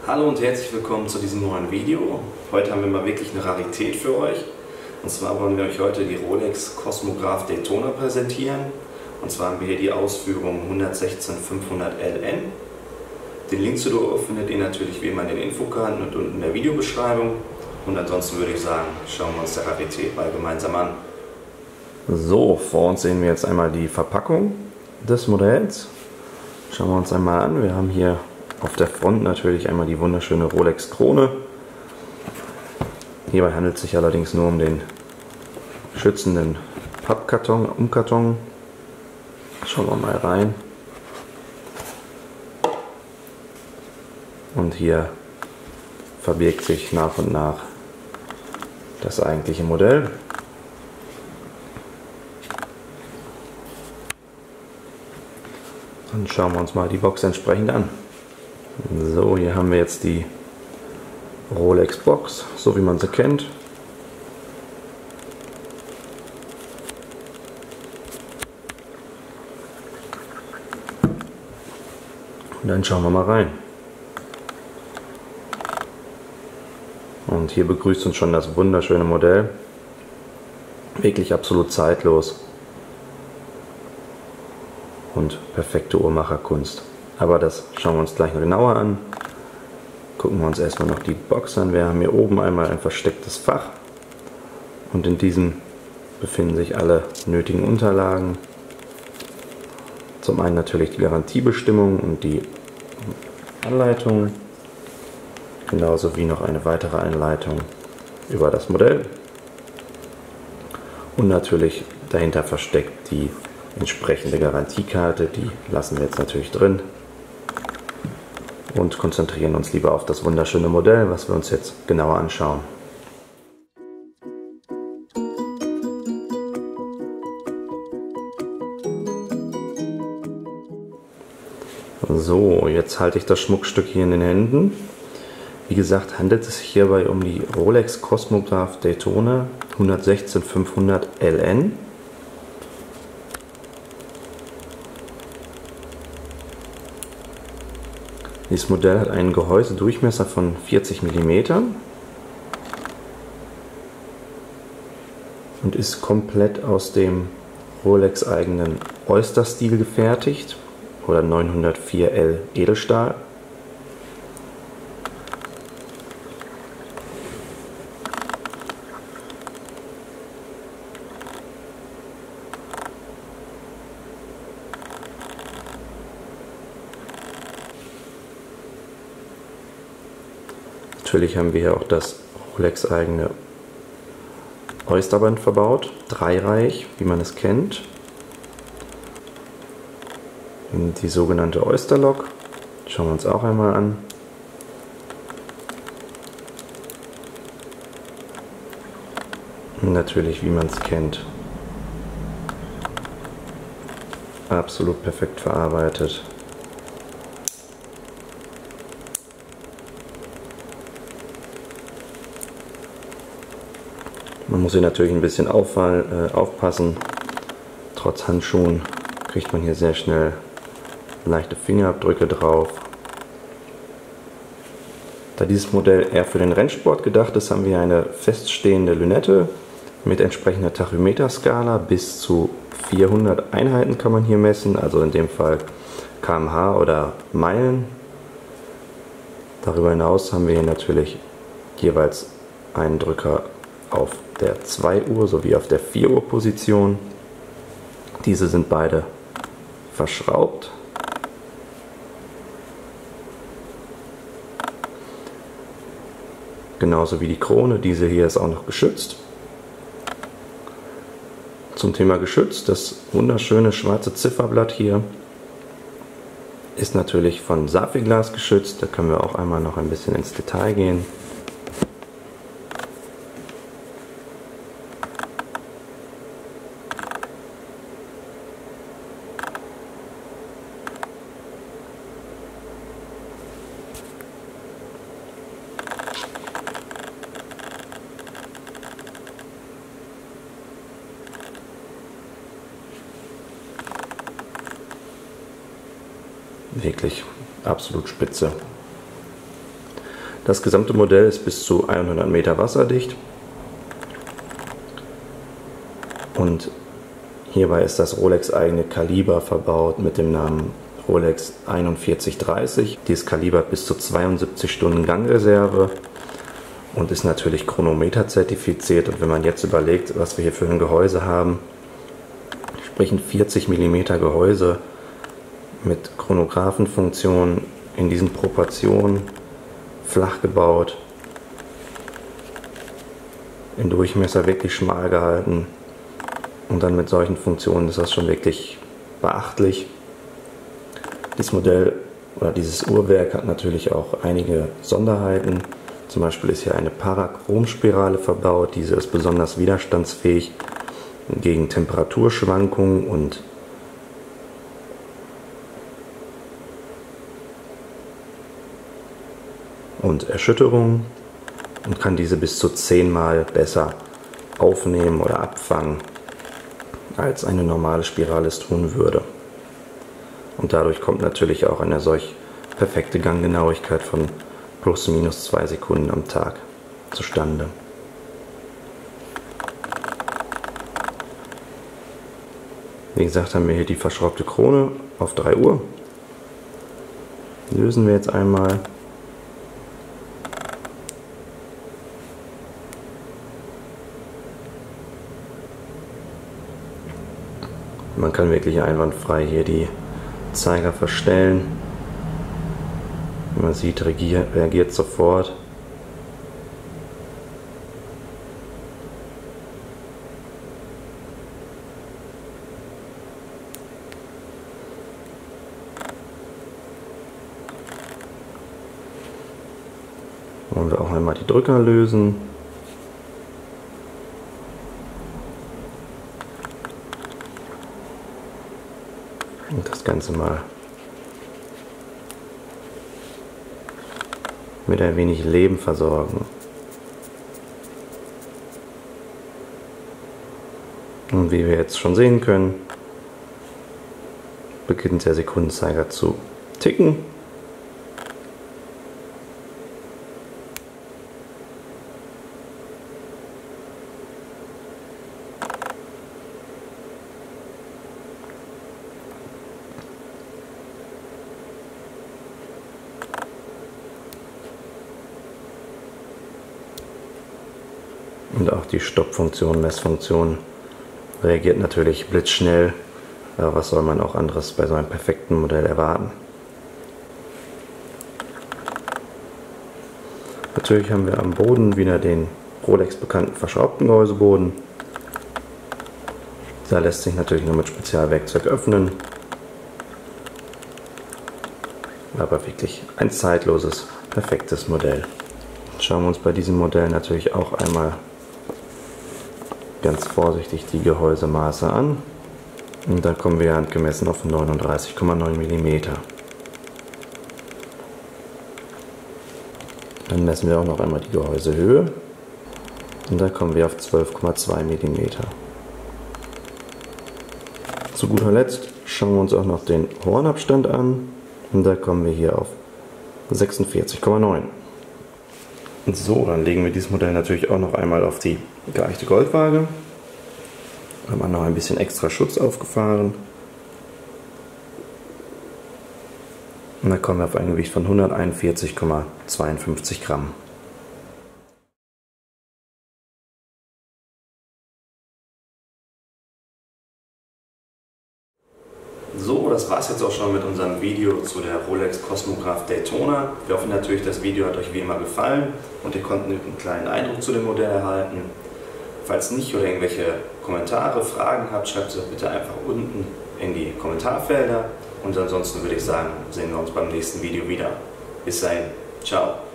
Hallo und herzlich willkommen zu diesem neuen Video. Heute haben wir mal wirklich eine Rarität für euch. Und zwar wollen wir euch heute die Rolex Cosmograph Daytona präsentieren. Und zwar haben wir hier die Ausführung 116-500 LN. Den Link zur Uhr findet ihr natürlich wie immer in den Infokarten und unten in der Videobeschreibung. Und ansonsten würde ich sagen, schauen wir uns der Rarität mal gemeinsam an. So, vor uns sehen wir jetzt einmal die Verpackung des Modells. Schauen wir uns einmal an. Wir haben hier auf der Front natürlich einmal die wunderschöne Rolex Krone. Hierbei handelt es sich allerdings nur um den schützenden Pappkarton, Umkarton. Schauen wir mal rein. Und hier verbirgt sich nach und nach das eigentliche Modell. Dann schauen wir uns mal die Box entsprechend an. So, hier haben wir jetzt die Rolex Box, so wie man sie kennt. Und dann schauen wir mal rein. Und hier begrüßt uns schon das wunderschöne Modell. Wirklich absolut zeitlos. Und perfekte Uhrmacherkunst. Aber das schauen wir uns gleich noch genauer an. Gucken wir uns erstmal noch die Box an. Wir haben hier oben einmal ein verstecktes Fach. Und in diesem befinden sich alle nötigen Unterlagen. Zum einen natürlich die Garantiebestimmung und die Anleitung. Genauso wie noch eine weitere Einleitung über das Modell. Und natürlich dahinter versteckt die entsprechende Garantiekarte. Die lassen wir jetzt natürlich drin. Und konzentrieren uns lieber auf das wunderschöne Modell, was wir uns jetzt genauer anschauen. So, jetzt halte ich das Schmuckstück hier in den Händen. Wie gesagt, handelt es sich hierbei um die Rolex Cosmograph Daytona 116-500 LN. Dieses Modell hat einen Gehäusedurchmesser von 40 mm und ist komplett aus dem Rolex eigenen Oyster-Stil gefertigt oder 904L Edelstahl. Natürlich haben wir hier auch das Rolex eigene Oysterband verbaut, dreireihig, wie man es kennt. Die sogenannte Oysterlock, schauen wir uns auch einmal an. Und natürlich, wie man es kennt, absolut perfekt verarbeitet. Man muss hier natürlich ein bisschen aufpassen. Trotz Handschuhen kriegt man hier sehr schnell leichte Fingerabdrücke drauf. Da dieses Modell eher für den Rennsport gedacht ist, haben wir eine feststehende Lünette mit entsprechender Tachymeterskala. Bis zu 400 Einheiten kann man hier messen, also in dem Fall km/h oder Meilen. Darüber hinaus haben wir hier natürlich jeweils einen Drücker auf der 2 Uhr sowie auf der 4 Uhr Position. Diese sind beide verschraubt. Genauso wie die Krone, diese hier ist auch noch geschützt. Zum Thema geschützt, das wunderschöne schwarze Zifferblatt hier ist natürlich von Saphirglas geschützt. Da können wir auch einmal noch ein bisschen ins Detail gehen. Wirklich absolut spitze. Das gesamte Modell ist bis zu 100 Meter wasserdicht und hierbei ist das Rolex eigene Kaliber verbaut mit dem Namen Rolex 4130. Dieses Kaliber hat bis zu 72 Stunden Gangreserve und ist natürlich Chronometer zertifiziert. Und wenn man jetzt überlegt, was wir hier für ein Gehäuse haben, sprich ein 40 mm Gehäuse mit Chronographenfunktion in diesen Proportionen, flach gebaut, im Durchmesser wirklich schmal gehalten und dann mit solchen Funktionen ist das schon wirklich beachtlich. Dieses Modell oder dieses Uhrwerk hat natürlich auch einige Sonderheiten. Zum Beispiel ist hier eine Parachromspirale verbaut. Diese ist besonders widerstandsfähig gegen Temperaturschwankungen und Erschütterungen und kann diese bis zu 10-mal besser aufnehmen oder abfangen, als eine normale Spirale es tun würde. Und dadurch kommt natürlich auch eine solch perfekte Ganggenauigkeit von plus minus 2 Sekunden am Tag zustande. Wie gesagt, haben wir hier die verschraubte Krone auf 3 Uhr. Lösen wir jetzt einmal. Man kann wirklich einwandfrei hier die Zeiger verstellen. Wie man sieht, reagiert sofort. Wollen wir auch einmal die Drücker lösen. Und das Ganze mal mit ein wenig Leben versorgen. Und wie wir jetzt schon sehen können, beginnt der Sekundenzeiger zu ticken. Und auch die Stoppfunktion, Messfunktion reagiert natürlich blitzschnell. Aber was soll man auch anderes bei so einem perfekten Modell erwarten? Natürlich haben wir am Boden wieder den Rolex bekannten verschraubten Gehäuseboden. Der lässt sich natürlich nur mit Spezialwerkzeug öffnen. Aber wirklich ein zeitloses, perfektes Modell. Schauen wir uns bei diesem Modell natürlich auch einmal ganz vorsichtig die Gehäusemaße an. Und dann kommen wir handgemessen auf 39,9 mm. Dann messen wir auch noch einmal die Gehäusehöhe. Und dann kommen wir auf 12,2 mm. Zu guter Letzt schauen wir uns auch noch den Hornabstand an. Und da kommen wir hier auf 46,9. So, dann legen wir dieses Modell natürlich auch noch einmal auf die geeichte Goldwaage. Haben wir noch ein bisschen extra Schutz aufgefahren. Und dann kommen wir auf ein Gewicht von 141,52 Gramm. So, das war es jetzt auch schon mit unserem Video zu der Rolex Cosmograph Daytona. Wir hoffen natürlich, das Video hat euch wie immer gefallen und ihr konntet einen kleinen Eindruck zu dem Modell erhalten. Falls nicht oder irgendwelche Kommentare, Fragen habt, schreibt sie bitte einfach unten in die Kommentarfelder. Und ansonsten würde ich sagen, sehen wir uns beim nächsten Video wieder. Bis dahin, ciao.